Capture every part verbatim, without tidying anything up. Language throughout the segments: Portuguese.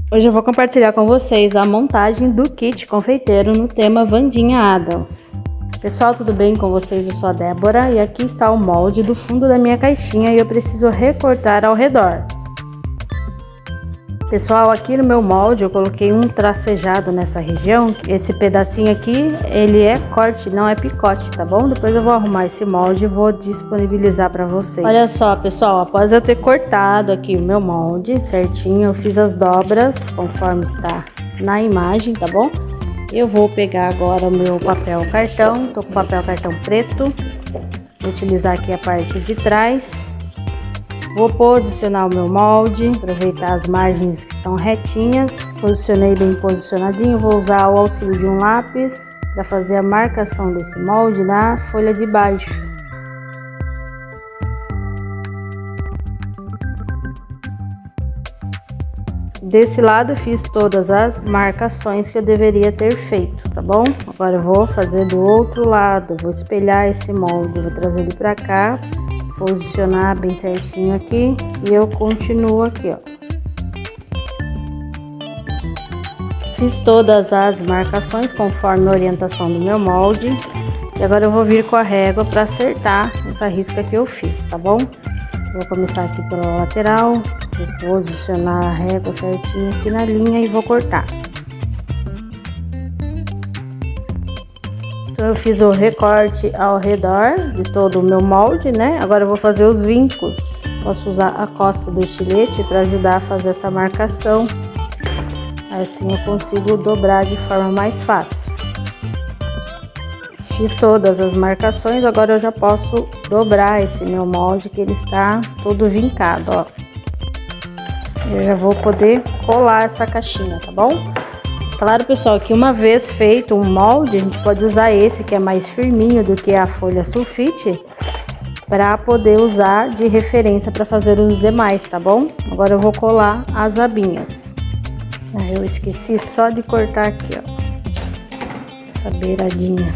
Hoje eu vou compartilhar com vocês a montagem do kit confeiteiro no tema Wandinha Adams. Pessoal, tudo bem com vocês? Eu sou a Débora e aqui está o molde do fundo da minha caixinha e eu preciso recortar ao redor. Pessoal, aqui no meu molde eu coloquei um tracejado nessa região. Esse pedacinho aqui, ele é corte, não é picote, tá bom? Depois eu vou arrumar esse molde e vou disponibilizar para vocês. Olha só, pessoal, após eu ter cortado aqui o meu molde certinho, eu fiz as dobras conforme está na imagem, tá bom? Eu vou pegar agora o meu papel cartão, tô com papel cartão preto, vou utilizar aqui a parte de trás. Vou posicionar o meu molde, aproveitar as margens que estão retinhas. Posicionei bem posicionadinho, vou usar o auxílio de um lápis para fazer a marcação desse molde na folha de baixo. Desse lado eu fiz todas as marcações que eu deveria ter feito, tá bom? Agora eu vou fazer do outro lado, vou espelhar esse molde, vou trazer ele para cá. Posicionar bem certinho aqui e eu continuo aqui, ó. Fiz todas as marcações conforme a orientação do meu molde e agora eu vou vir com a régua para acertar essa risca que eu fiz, tá bom? Vou começar aqui pela lateral, vou posicionar a régua certinho aqui na linha e vou cortar. Então eu fiz o recorte ao redor de todo o meu molde, né? Agora eu vou fazer os vincos. Posso usar a costa do estilete para ajudar a fazer essa marcação. Assim eu consigo dobrar de forma mais fácil. Fiz todas as marcações, agora eu já posso dobrar esse meu molde que ele está todo vincado, ó. Eu já vou poder colar essa caixinha, tá bom? Claro, pessoal, que uma vez feito um molde, a gente pode usar esse que é mais firminho do que a folha sulfite, para poder usar de referência para fazer os demais, tá bom? Agora eu vou colar as abinhas. Eu esqueci só de cortar aqui, ó, essa beiradinha.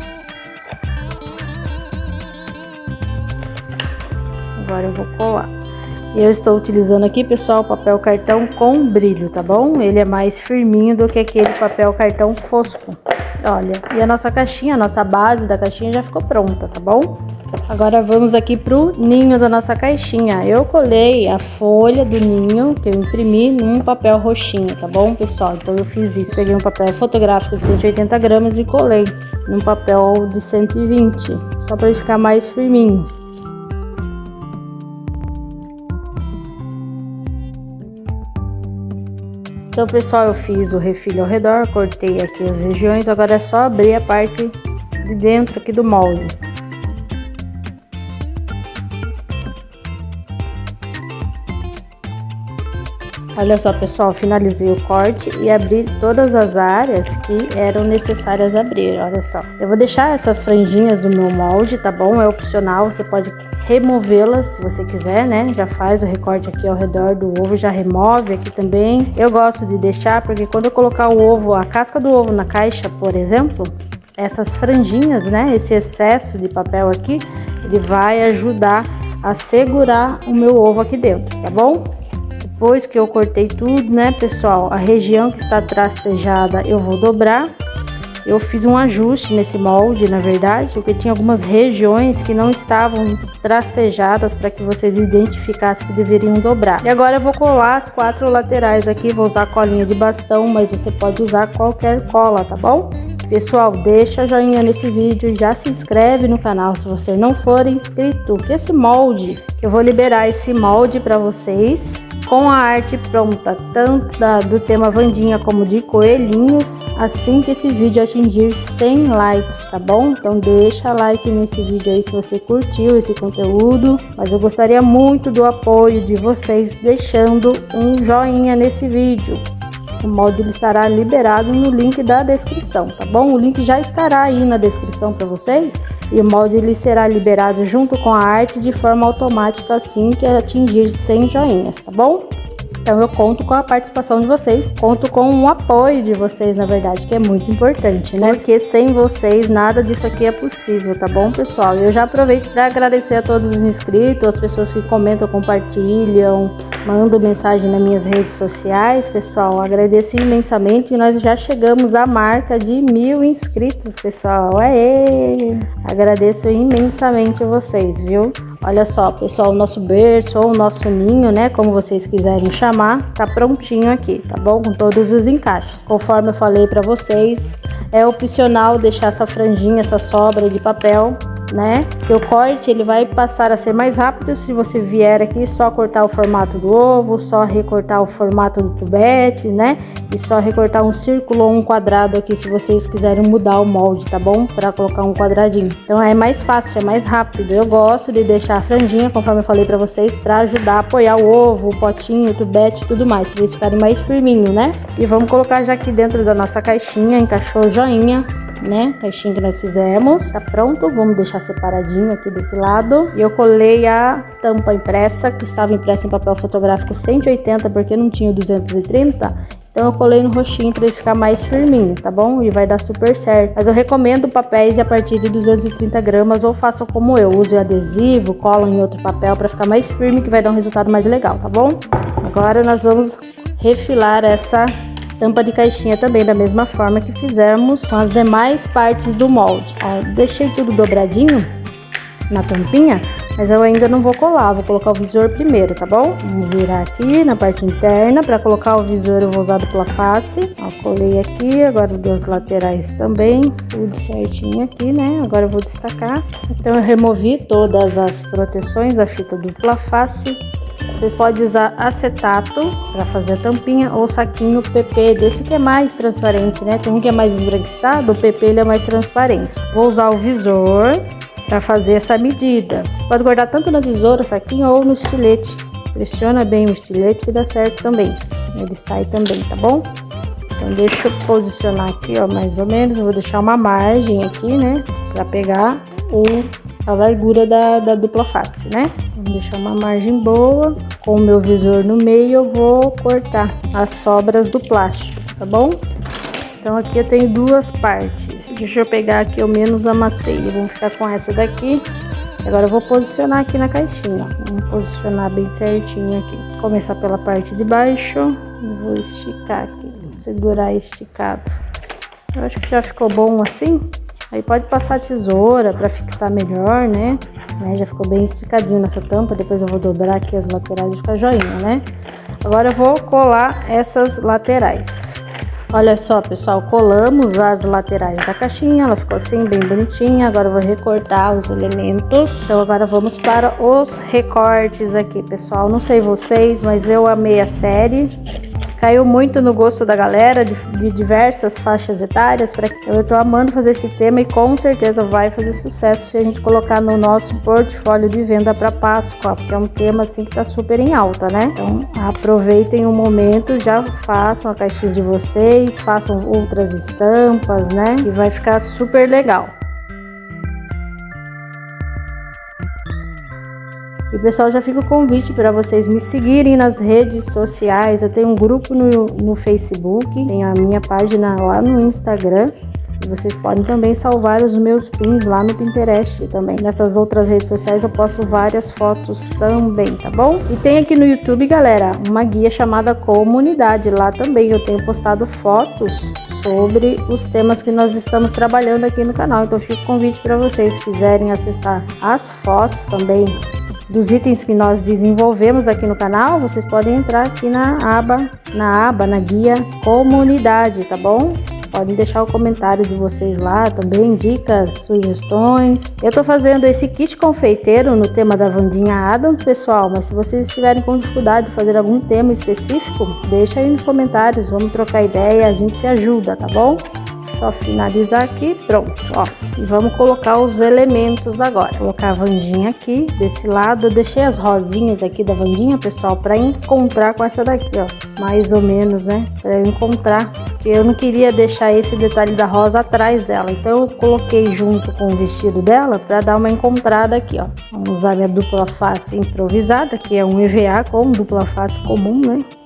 Agora eu vou colar. Eu estou utilizando aqui, pessoal, papel cartão com brilho, tá bom? Ele é mais firminho do que aquele papel cartão fosco. Olha, e a nossa caixinha, a nossa base da caixinha já ficou pronta, tá bom? Agora vamos aqui pro ninho da nossa caixinha. Eu colei a folha do ninho que eu imprimi num papel roxinho, tá bom, pessoal? Então eu fiz isso. Peguei um papel fotográfico de cento e oitenta gramas e colei num papel de cento e vinte, só para ele ficar mais firminho. Então, pessoal, eu fiz o refilho ao redor, cortei aqui as regiões, agora é só abrir a parte de dentro aqui do molde. Olha só, pessoal, finalizei o corte e abri todas as áreas que eram necessárias abrir, olha só. Eu vou deixar essas franjinhas do meu molde, tá bom? É opcional, você pode removê-las se você quiser, né? Já faz o recorte aqui ao redor do ovo, já remove aqui também. Eu gosto de deixar porque quando eu colocar o ovo, a casca do ovo na caixa, por exemplo, essas franjinhas, né? Esse excesso de papel aqui, ele vai ajudar a segurar o meu ovo aqui dentro, tá bom? Depois que eu cortei tudo, né, pessoal, a região que está tracejada eu vou dobrar. Eu fiz um ajuste nesse molde, na verdade, porque tinha algumas regiões que não estavam tracejadas para que vocês identificassem que deveriam dobrar. E agora eu vou colar as quatro laterais aqui, vou usar colinha de bastão, mas você pode usar qualquer cola, tá bom? Pessoal, deixa joinha nesse vídeo, já se inscreve no canal se você não for inscrito, que esse molde, eu vou liberar esse molde para vocês com a arte pronta, tanto da, do tema Wandinha como de coelhinhos, assim que esse vídeo atingir cem likes, tá bom? Então deixa like nesse vídeo aí se você curtiu esse conteúdo, mas eu gostaria muito do apoio de vocês deixando um joinha nesse vídeo. O molde ele estará liberado no link da descrição, tá bom? O link já estará aí na descrição para vocês. E o molde ele será liberado junto com a arte de forma automática assim que atingir cem joinhas, tá bom? Então eu conto com a participação de vocês, conto com o apoio de vocês, na verdade, que é muito importante, né? Porque sem vocês nada disso aqui é possível, tá bom, pessoal? Eu já aproveito para agradecer a todos os inscritos, as pessoas que comentam, compartilham, mandam mensagem nas minhas redes sociais, pessoal. Agradeço imensamente e nós já chegamos à marca de mil inscritos, pessoal. Aê! Agradeço imensamente a vocês, viu? Olha só, pessoal, o nosso berço ou o nosso ninho, né, como vocês quiserem chamar, tá prontinho aqui, tá bom? Com todos os encaixes. Conforme eu falei para vocês, é opcional deixar essa franjinha, essa sobra de papel, né? Que o corte ele vai passar a ser mais rápido se você vier aqui só cortar o formato do ovo, só recortar o formato do tubete, né? E só recortar um círculo ou um quadrado aqui se vocês quiserem mudar o molde, tá bom? Para colocar um quadradinho. Então é mais fácil, é mais rápido. Eu gosto de deixar a franjinha, conforme eu falei para vocês, para ajudar a apoiar o ovo, o potinho, o tubete e tudo mais, para eles ficarem mais firminho, né? E vamos colocar já aqui dentro da nossa caixinha, encaixou o joinha, né? Caixinha que nós fizemos, tá pronto. Vamos deixar separadinho aqui desse lado. E eu colei a tampa impressa, que estava impressa em papel fotográfico cento e oitenta, porque não tinha duzentos e trinta. Então eu colei no roxinho para ele ficar mais firminho, tá bom? E vai dar super certo. Mas eu recomendo papéis a partir de duzentos e trinta gramas, ou façam como eu, use o adesivo, colam em outro papel para ficar mais firme, que vai dar um resultado mais legal, tá bom? Agora nós vamos refilar essa tampa de caixinha também da mesma forma que fizemos com as demais partes do molde. Ó, deixei tudo dobradinho na tampinha, mas eu ainda não vou colar, vou colocar o visor primeiro, tá bom? Vamos virar aqui na parte interna. Para colocar o visor eu vou usar dupla face. Ó, colei aqui, agora duas laterais também, tudo certinho aqui, né? Agora eu vou destacar. Então eu removi todas as proteções da fita dupla face. Vocês podem usar acetato para fazer a tampinha ou saquinho P P, desse que é mais transparente, né? Tem um que é mais esbranquiçado, o P P ele é mais transparente. Vou usar o visor para fazer essa medida. Você pode guardar tanto na tesoura, saquinho, ou no estilete. Pressiona bem o estilete que dá certo também. Ele sai também, tá bom? Então deixa eu posicionar aqui, ó, mais ou menos. Eu vou deixar uma margem aqui, né? Para pegar o, a largura da, da dupla face, né? Vou deixar uma margem boa. Com o meu visor no meio eu vou cortar as sobras do plástico, tá bom? Então aqui eu tenho duas partes. Deixa eu pegar aqui, eu menos amassei. Vamos ficar com essa daqui. Agora eu vou posicionar aqui na caixinha. Vamos posicionar bem certinho aqui. Vou começar pela parte de baixo. Eu vou esticar aqui. Segurar esticado. Eu acho que já ficou bom assim. Aí pode passar a tesoura para fixar melhor, né? né? Já ficou bem esticadinho nessa tampa. Depois eu vou dobrar aqui as laterais e ficar joinha, né? Agora eu vou colar essas laterais. Olha só, pessoal, colamos as laterais da caixinha, ela ficou assim, bem bonitinha. Agora eu vou recortar os elementos. Então agora vamos para os recortes aqui, pessoal. Não sei vocês, mas eu amei a série. Caiu muito no gosto da galera, de, de diversas faixas etárias. Pra... Eu tô amando fazer esse tema e com certeza vai fazer sucesso se a gente colocar no nosso portfólio de venda para Páscoa, porque é um tema assim que tá super em alta, né? Então aproveitem o momento, já façam a caixinha de vocês, façam outras estampas, né? E vai ficar super legal. E pessoal, já fica o convite para vocês me seguirem nas redes sociais. Eu tenho um grupo no, no Facebook, tenho a minha página lá no Instagram. E vocês podem também salvar os meus pins lá no Pinterest também. Nessas outras redes sociais eu posto várias fotos também, tá bom? E tem aqui no YouTube, galera, uma guia chamada Comunidade. Lá também eu tenho postado fotos sobre os temas que nós estamos trabalhando aqui no canal. Então fica o convite para vocês, se quiserem acessar as fotos também dos itens que nós desenvolvemos aqui no canal, vocês podem entrar aqui na aba, na aba, na guia Comunidade, tá bom? Podem deixar o comentário de vocês lá também, dicas, sugestões. Eu tô fazendo esse kit confeiteiro no tema da Wandinha Adams, pessoal, mas se vocês estiverem com dificuldade de fazer algum tema específico, deixa aí nos comentários, vamos trocar ideia, a gente se ajuda, tá bom? Só finalizar aqui, pronto, ó. E vamos colocar os elementos agora. Vou colocar a Wandinha aqui, desse lado. Eu deixei as rosinhas aqui da Wandinha, pessoal, para encontrar com essa daqui, ó. Mais ou menos, né? Para eu encontrar. Porque eu não queria deixar esse detalhe da rosa atrás dela. Então eu coloquei junto com o vestido dela para dar uma encontrada aqui, ó. Vamos usar minha dupla face improvisada, que é um E V A com dupla face comum, né?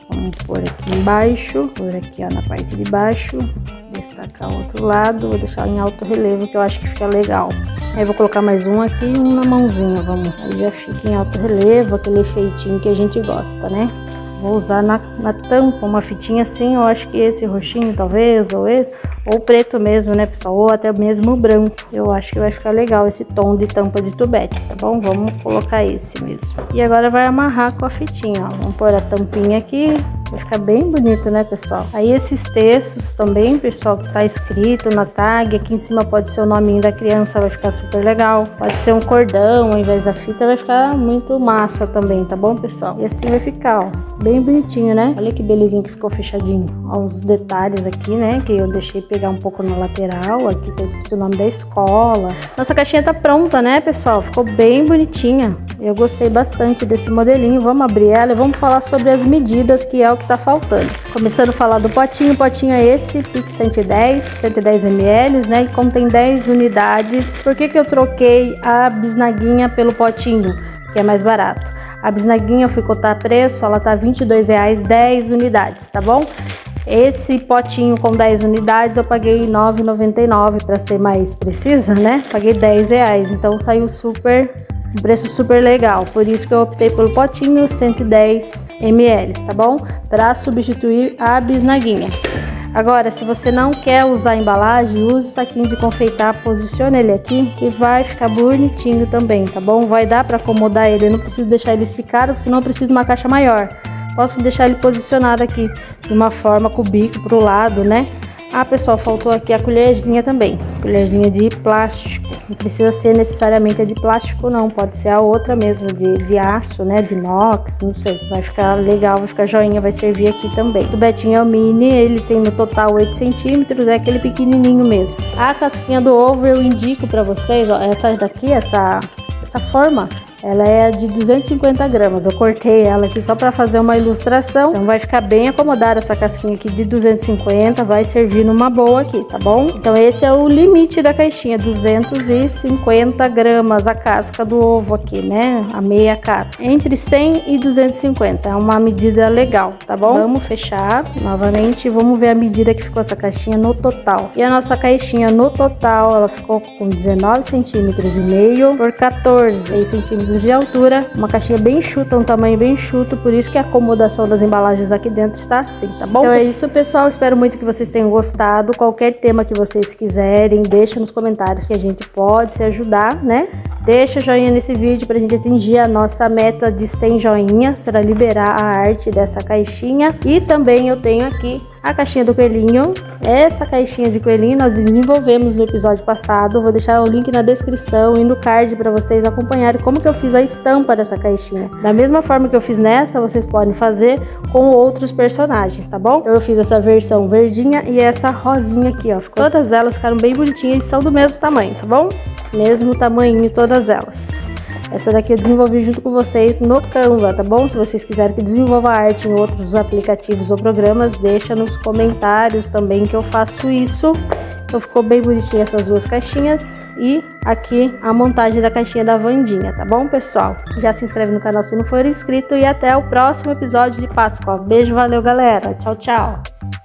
Vamos pôr aqui embaixo, por aqui ó, na parte de baixo, destacar o outro lado, vou deixar em alto relevo que eu acho que fica legal. Aí vou colocar mais um aqui e um na mãozinha, vamos, aí já fica em alto relevo, aquele efeitinho que a gente gosta, né? Vou usar na, na tampa uma fitinha assim, eu acho que esse roxinho talvez, ou esse, ou preto mesmo, né pessoal, ou até mesmo branco. Eu acho que vai ficar legal esse tom de tampa de tubete, tá bom? Vamos colocar esse mesmo. E agora vai amarrar com a fitinha, ó. Vamos pôr a tampinha aqui, vai ficar bem bonito, né pessoal? Aí esses textos também, pessoal, que tá escrito na tag, aqui em cima pode ser o nominho da criança, vai ficar super legal. Pode ser um cordão ao invés da fita, vai ficar muito massa também, tá bom pessoal? E assim vai ficar, ó, bem bonitinho, né? Olha que belezinho que ficou fechadinho. Ó, os detalhes aqui, né? Que eu deixei pegar um pouco na lateral. Aqui tá escrito o nome da escola. Nossa caixinha tá pronta, né, pessoal? Ficou bem bonitinha. Eu gostei bastante desse modelinho. Vamos abrir ela e vamos falar sobre as medidas, que é o que tá faltando. Começando a falar do potinho. O potinho é esse, Pique cento e dez, cento e dez mililitros, né? E contém dez unidades. Por que que eu troquei a bisnaguinha pelo potinho? Que é mais barato. A bisnaguinha eu fui cotar preço, ela tá vinte e dois reais, dez unidades, tá bom? Esse potinho com dez unidades eu paguei nove reais e noventa e nove centavos, para ser mais precisa, né? Paguei dez reais, então saiu super, um preço super legal. Por isso que eu optei pelo potinho cento e dez mililitros, tá bom? Para substituir a bisnaguinha. Agora, se você não quer usar a embalagem, use o saquinho de confeitar, posicione ele aqui e vai ficar bonitinho também, tá bom? Vai dar para acomodar ele, eu não preciso deixar ele esticado, porque senão eu preciso de uma caixa maior. Posso deixar ele posicionado aqui de uma forma com o bico pro lado, né? Ah, pessoal, faltou aqui a colherzinha também, colherzinha de plástico. Não precisa ser necessariamente a de plástico não, pode ser a outra mesmo, de, de aço, né, de inox, não sei. Vai ficar legal, vai ficar joinha, vai servir aqui também. O tubetinho é o mini, ele tem no total oito centímetros, é aquele pequenininho mesmo. A casquinha do ovo eu indico pra vocês, ó, essa daqui, essa, essa forma, ela é de duzentos e cinquenta gramas, eu cortei ela aqui só para fazer uma ilustração, então vai ficar bem acomodada essa casquinha aqui de duzentos e cinquenta, vai servir numa boa aqui, tá bom? Então esse é o limite da caixinha, duzentos e cinquenta gramas a casca do ovo aqui, né? A meia casca, entre cem e duzentos e cinquenta, é uma medida legal, tá bom? Vamos fechar novamente, vamos ver a medida que ficou essa caixinha no total. E a nossa caixinha no total, ela ficou com dezenove centímetros e meio por quatorze centímetros de altura, uma caixinha bem enxuta, um tamanho bem enxuto, por isso que a acomodação das embalagens aqui dentro está assim, tá bom? Então é isso, pessoal, espero muito que vocês tenham gostado. Qualquer tema que vocês quiserem, deixa nos comentários que a gente pode se ajudar, né? Deixa joinha nesse vídeo pra gente atingir a nossa meta de cem joinhas para liberar a arte dessa caixinha. E também eu tenho aqui a caixinha do coelhinho. Essa caixinha de coelhinho nós desenvolvemos no episódio passado. Vou deixar o link na descrição e no card para vocês acompanharem como que eu fiz a estampa dessa caixinha. Da mesma forma que eu fiz nessa, vocês podem fazer com outros personagens, tá bom? Então eu fiz essa versão verdinha e essa rosinha aqui, ó. Todas elas ficaram bem bonitinhas e são do mesmo tamanho, tá bom? Mesmo tamanho todas elas. Essa daqui eu desenvolvi junto com vocês no Canva, tá bom? Se vocês quiserem que desenvolva arte em outros aplicativos ou programas, deixa nos comentários também que eu faço isso. Então ficou bem bonitinha essas duas caixinhas e aqui a montagem da caixinha da Wandinha, tá bom, pessoal? Já se inscreve no canal se não for inscrito e até o próximo episódio de Páscoa. Beijo, valeu, galera. Tchau, tchau.